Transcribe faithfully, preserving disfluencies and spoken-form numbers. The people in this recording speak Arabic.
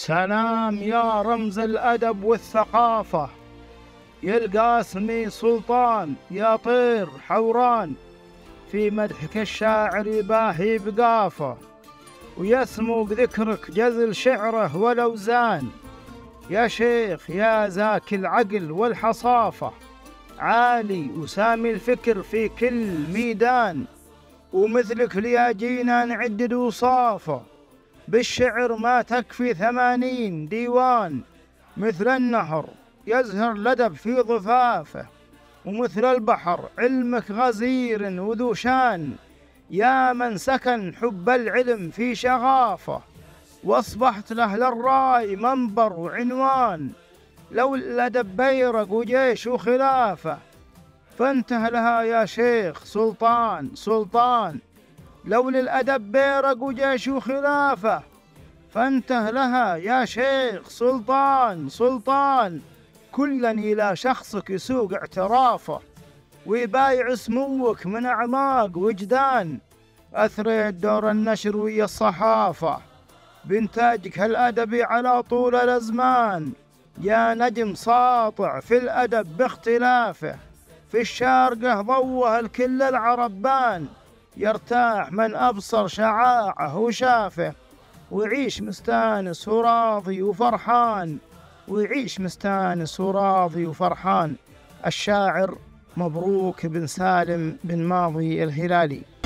سلام يا رمز الأدب والثقافة، يا القاسمي سلطان، يا طير حوران، في مدحك الشاعر يباهي بقافة، ويسمو بذكرك جزل شعره والأوزان. يا شيخ يا زاكي العقل والحصافة، عالي وسامي الفكر في كل ميدان، ومثلك لياجينا نعدد وصافة، بالشعر ما تكفي ثمانين ديوان. مثل النهر يزهر الأدب في ضفافه، ومثل البحر علمك غزير وذو شان، يا من سكن حب العلم في شغافه، واصبحت لأهل الراي منبر وعنوان. لو الأدب بيرق وجيش وخلافه، فانته لها يا شيخ سلطان سلطان. لو للأدب بيرق وجيش وخلافه، فانته لها يا شيخ سلطان سلطان. كلا إلى شخصك يسوق اعترافه، ويبايع سموك من أعماق وجدان. أثريت دور النشر ويا الصحافة، بإنتاجك هالأدبي على طول الأزمان. يا نجم ساطع في الأدب باختلافه، في الشارقة ضوه الكل العربان. يرتاح من أبصر شعاعه وشافه، ويعيش مستانس وراضي وفرحان، ويعيش مستانس وراضي وفرحان. الشاعر مبروك بن سالم بن ماضي الهلالي.